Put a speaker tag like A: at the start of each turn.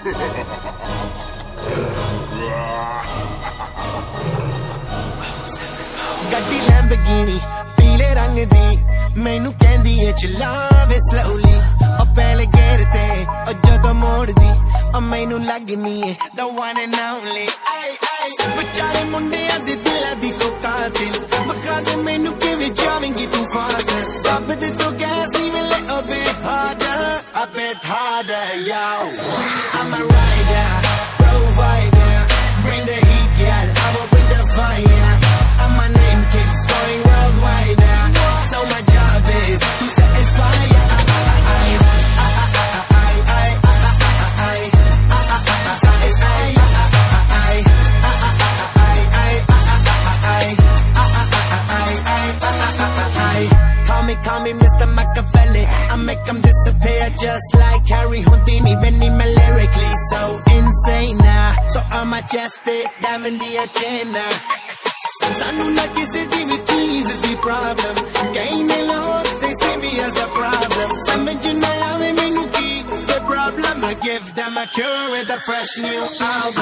A: ਗੱਡੀ ਲੈਂਬਰਗਿਨੀ ਪੀਲੇ ਰੰਗ ਦੀ ਮੈਨੂੰ ਕਹਿੰਦੀ ਏ ਚਲਾਵੇ slowly ਉਹ ਪਹਿਲੇ ਗੇਰ ਤੇ ਉਹ ਜਦੋਂ ਮੋੜਦੀ ਉਹ ਮੈਨੂੰ ਲੱਗਨੀ ਏ the one and only ਵਿਚਾਰੇ ਮੁੰਡਿਆਂ ਦੇ ਦਿਲਾਂ ਦੀ ਤੂੰ ਕਾਤਿਲ ਬਖਾ ਦੇ ਮੈਨੂੰ ਕਿਵੇਂ ਜਾਵੇਂਗੀ ਤੂੰ ਫਾਦਰ ਰੱਬ ਦੇ ਤੋਂ guess even little bit harder a bit harder yo I'm a rider provider bring the heat girl I will bring the fire and my name keeps going worldwide so my job is to satisfy Call me Mr. Machiavelli I make them disappear just like Harry Houdini when I'm lyrically so insane so I'm majestic diving the agenda Sanu na kisi di vi cheez di problem Kahin log they see me as a problem Samajh na aave mainu ki the problem I give them a cure with a fresh new album